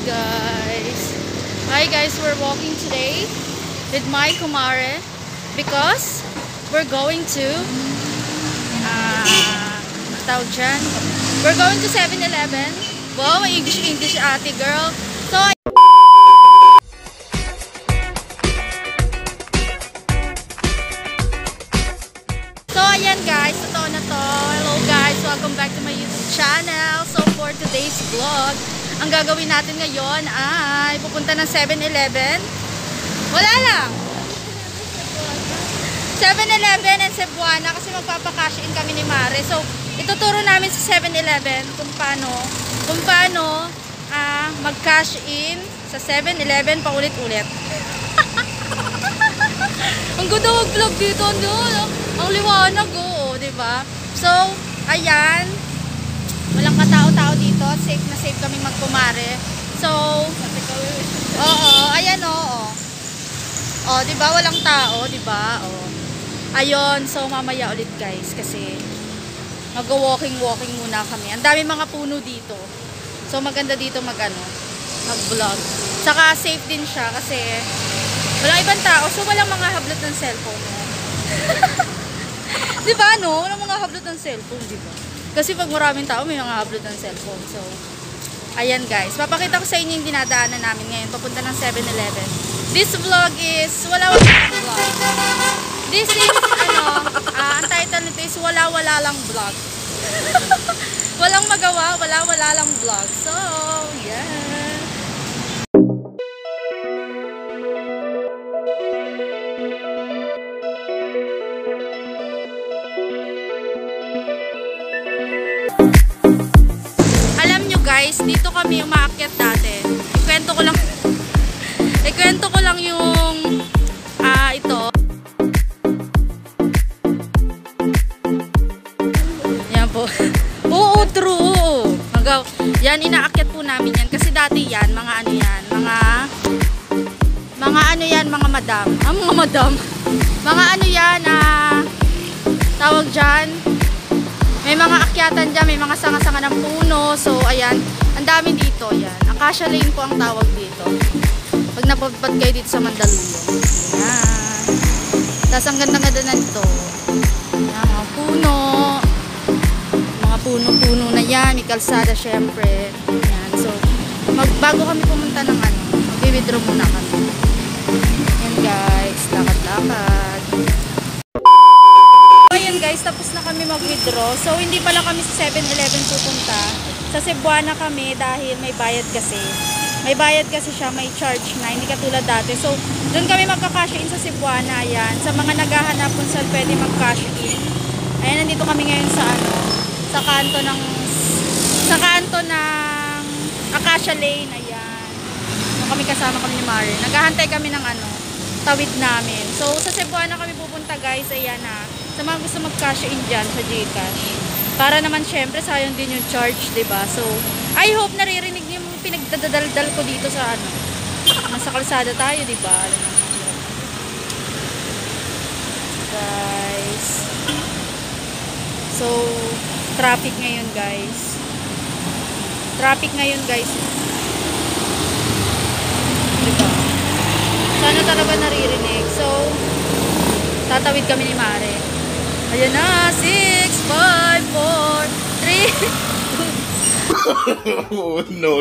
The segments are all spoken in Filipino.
guys. Hi guys, we're walking today with my kumare because we're going to tawag dyan. We're going to 7-Eleven. Wow, may English ate girl. So ayan guys, totoo na to. Hello guys, welcome back to my YouTube channel. So for today's vlog, ang gagawin natin ngayon ay pupunta ng 7-Eleven. Wala lang. 7-Eleven and Cebuana kasi magpapakash in kami ni Mare. So ituturo namin sa 7-Eleven kung paano mag-cash in sa 7-Eleven paulit-ulit. Ang ganda mag-vlog dito, no? Ang liwanag, oh, diba? So, ayan. Walang katao-tao dito. Safe na safe kami magkumare. So, oo, ayan, oo. Oh, diba? Walang tao, diba? Oh. Ayun, so mamaya ulit guys kasi mag-walking muna kami. Ang dami mga puno dito. So, maganda dito mag-vlog. Saka safe din siya kasi walang ibang tao. So, walang mga hablot ng cellphone. Diba, no? Walang mga hablot ng cellphone, diba? Kasi pag maraming tao, may mga hablot ng cellphone. So, ayan guys. Papakita ko sa inyo yung dinadaanan namin ngayon. Papunta ng 7-Eleven. This vlog is wala vlog. This is, ang title nito is wala lang vlog. Walang magawa, wala lang vlog. So, yeah. Guys, dito kami umaakyat dati. Ikwento ko lang yung ito. Yan po. Oo, true. Yan, inaakyat po namin yan. Kasi dati yan, mga madam. Mga madam. Mga tawag dyan. May mga akyatan dyan, may mga sanga-sanga ng puno. So, ayan. Ang dami dito. Yan. Acacia Lane po ang tawag dito. Pag napadpad kayo dito sa Mandaluyong. Ayan. Tapos ang ganda-ganda na dito. Ayan, mga puno. Mga puno-puno na yan. May kalsada syempre. Ayan. So, bago kami pumunta ng mag-withdraw muna kami. Ayan guys. Lakad-lakad. Ayan guys, tapos na kami mag-withdraw. So, hindi pala kami sa 7-Eleven pupunta. Sa Cebuana kami dahil may bayad kasi. May bayad kasi siya, may charge na. Hindi katulad dati. So, doon kami magka-cash in sa Cebuana. Ayan. Sa mga naghahanap kung saan pwede mag-cash in. Ayan, nandito kami ngayon sa kanto ng Acacia Lane. Ayan. Doon kami kasama kami ni Mare. Naghahantay kami ng tawid namin. So, sa Cebuana kami pupunta guys. Ayan na. Sa mga gusto mag-cash in dyan sa GCash. Para naman syempre sayang din yung charge, diba? So, I hope naririnig niyo yung pinagdadaldal ko dito sa nasa kalsada tayo, diba? Guys. So, traffic ngayon guys. Diba? Sana talaga naririnig. So, tatawid kami ni Mare. Ayan na, 6, 5, 4, 3. Oh, no.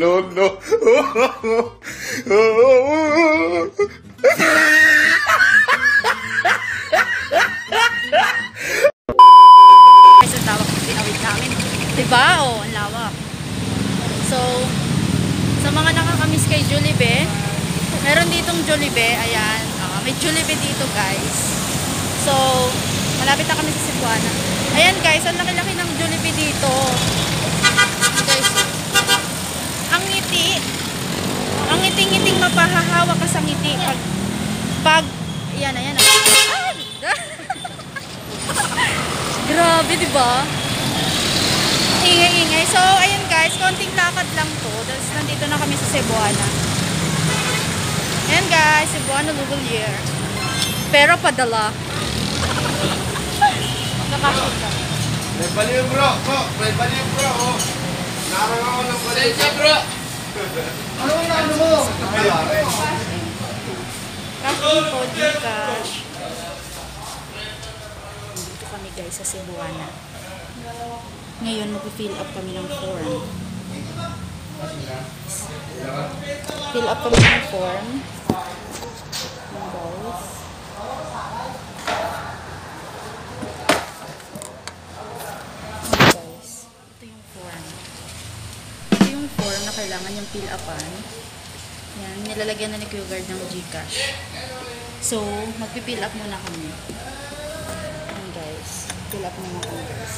Guys, ang tawag ng tinawid namin. Diba? Oh, ang lawak. So, sa mga nakakamiss kay Jollibee, meron ditong Jollibee. Ayan. May Jollibee dito guys. So, malapit na kami sa Cebuana. Ayan guys, ang laki-laki ng Jollibee dito. Guys, ang ngiti. Ang ngiting-ngiting mapahahawa ka sa ngiti. Pag ayan. Grabe, diba? Ingay-ingay. So, ayan guys, konting lakad lang to. Tapos, nandito na kami sa Cebuana. Ayan guys, Cebuana Lugulier. Pero padala. Magkakasyon ka. May baliw bro, may baliw bro. Narang ako ng baliw. Sensya bro. Ano ang ano mo? Cash info, Gcash. Dito kami guys sa Cebuana. Ngayon mag-fill up kami ng form. Fill up kami ng form. Guys. Ito yung form. Ito yung form na kailangan yung fill upan. Yan, nilalagyan na ni Q-Guard ng Gcash. So, magpipill up muna kami. Yan guys. Fill up muna kami guys.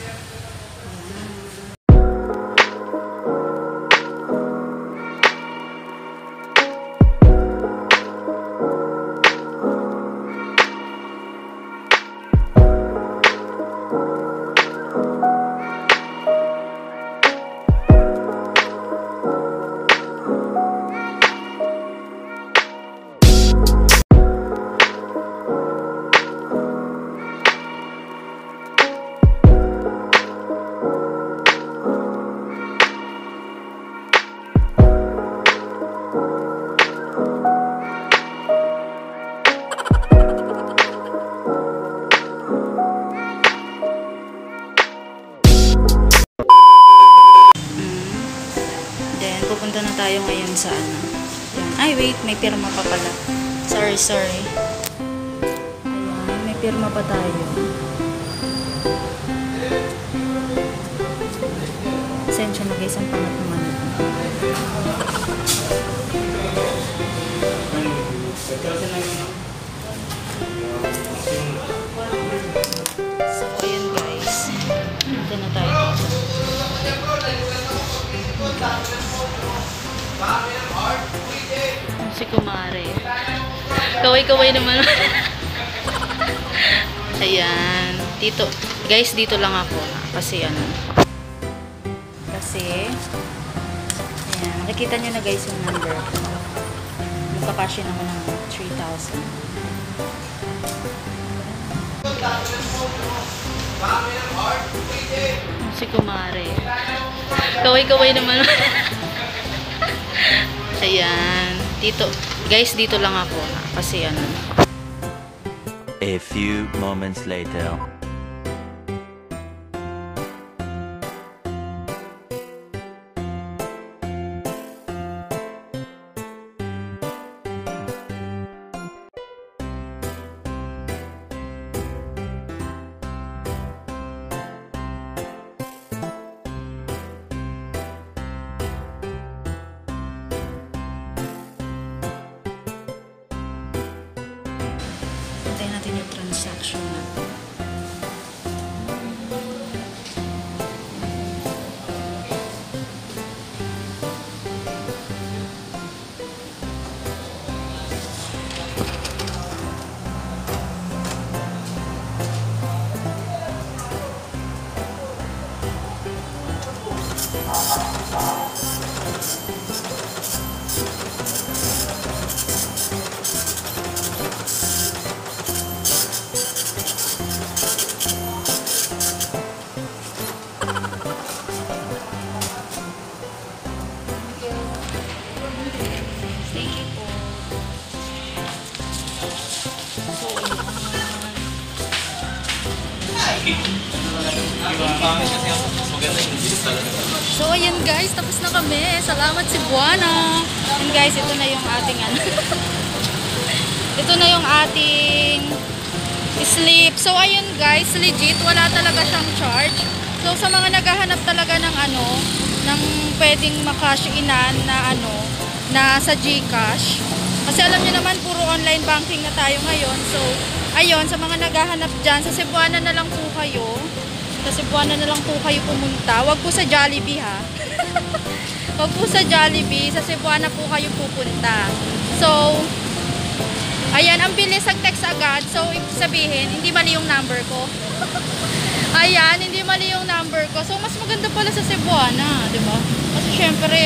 Pupunta na tayo ngayon sa ano. Yan. Ay, wait. May pirma pa pala. Sorry. Ayan. May pirma pa tayo. Sensya na guys. Ang pangat naman ito. So, ayan guys. Punta na tayo dito. Si Kumare. Kaway-kaway naman. Ayan. Dito. Guys, dito lang ako. Kasi ano. Kasi ayan. Nakikita nyo na guys yung number. Magkakasya naman ng 3,000. Si Kumare. Kaway-kaway naman. Ayan. Dito. Guys, dito lang ako. Kasi ano. A few moments later. Hintayin natin yung transaction natin. So, ayan guys, tapos na kami. Salamat Cebuana. And guys, ito na yung ating ano. Ito na yung ating slip. So, ayun guys, legit, wala talaga siyang charge. So, sa mga naghahanap talaga ng ano, ng pwedeng makash inan na ano, na sa Gcash. Kasi alam niyo naman, puro online banking na tayo ngayon. So, ayun, sa mga naghahanap dyan, sa Cebuana na lang po kayo. Sa Cebuana na lang po kayo pumunta. Wag po sa Jollibee ha. Wag po sa Jollibee. Sa Cebuana po kayo pupunta. So, ayan, ang bilisag-text agad. So, ibig sabihin, hindi mali yung number ko. Ayan, hindi mali yung number ko. So, mas maganda pala sa Cebuana, di ba? Kasi syempre,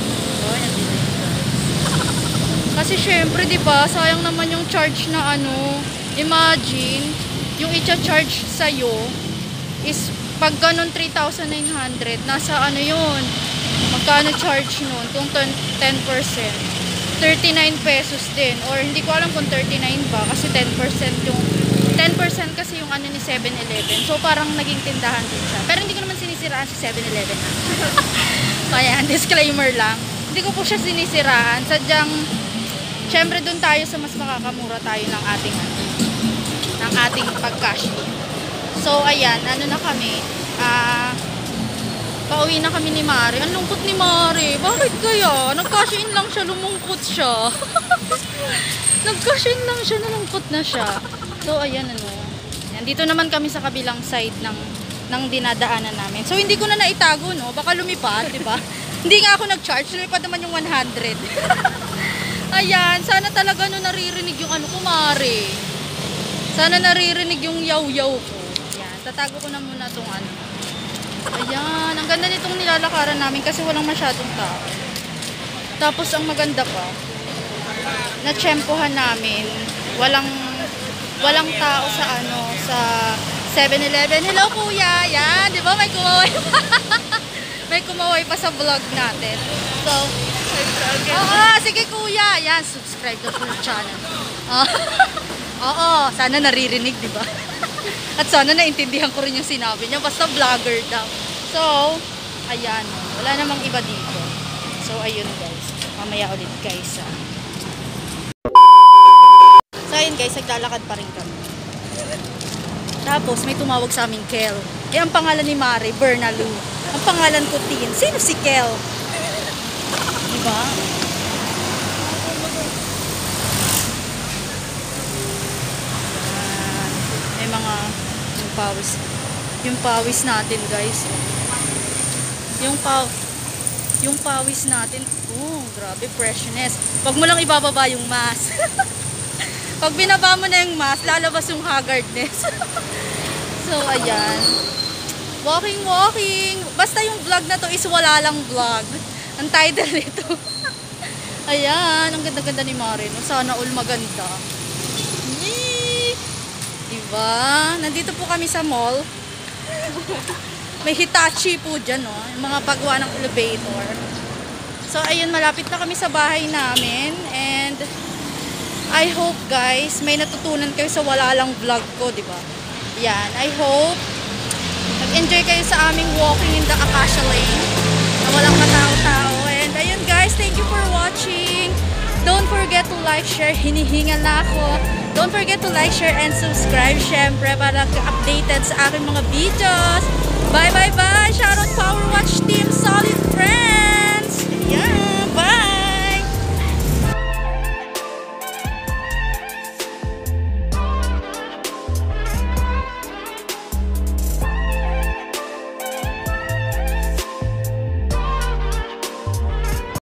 di ba, sayang naman yung charge na ano. Imagine, yung i-charge sa'yo is pag ganun 3,900, nasa ano yun, magkano Magkano charge nun? Kung 10%. 39 pesos din. Or hindi ko alam kung 39 ba. Kasi 10% yung 10% kasi yung ano ni 7-Eleven. So parang naging tindahan din siya. Pero hindi ko naman sinisiraan si 7-Eleven. Kaya disclaimer lang. Hindi ko po siya sinisiraan. Sadyang syempre doon tayo sa mas makakamura tayo ng ating pag-cash in. So ayan, ano na kami. Pauwi na kami ni Mari. Ang lungkot ni Mari. Bakit kaya? Nag-cash in lang siya, lumungkot siya. Nag-cash in lang siya, nalungkot na siya. So ayan ano. Yan, dito naman kami sa kabilang side ng dinadaanan namin. So hindi ko na naitago, no? Baka lumipad, 'di ba? Hindi nga ako nag-charge, lumipad naman yung 100. Ayan, sana talaga no naririnig yung ano ko, Mari. Sana naririnig yung yaw-yaw ko. Ayan, tatago ko na muna tong ano. Ayan, ang ganda nitong nilalakaran namin kasi walang masyadong tao. Tapos ang maganda pa, na-tsempohan namin, walang tao sa ano, sa 7-Eleven. Hello kuya, yan, di ba may kumaway pa? May kumaway pa sa vlog natin. So, sige kuya, yan, subscribe to our channel. Oo, sana naririnig, di ba? At sana naintindihan ko rin yung sinabi niya. Basta vlogger daw. So, ayan. Wala namang iba dito. So, ayun guys. Mamaya ulit guys. So, ayun guys. Naglalakad pa rin kami. Tapos, may tumawag sa aming Kel. Eh, ang pangalan ni Mari, Bernalu. Ang pangalan ko, Tin. Sino si Kel? Diba? May mga yung pawis natin guys, yung pawis natin, oh grabe, freshness. Wag mo lang ibababa yung mask. Pag binaba mo na yung mask, lalabas yung haggardness. So ayan, walking, basta yung vlog na to is wala lang vlog ang title nito. Ayan, ang ganda-ganda ni Marin, sana all maganda. Diba? Nandito po kami sa mall. May Hitachi po dyan, no? Yung mga paggawa ng elevator. So, ayun, malapit na kami sa bahay namin. And, I hope, guys, may natutunan kayo sa wala lang vlog ko, diba? Yan, I hope nag-enjoy kayo sa aming walking in the Acacia Lane na walang matao-tao. And, ayun, guys, thank you for watching. Don't forget to like, share, hinihingal na ako. Don't forget to like, share, and subscribe, syempre, para updated sa aking mga videos. Bye! Shoutout Power Watch Team, solid friends!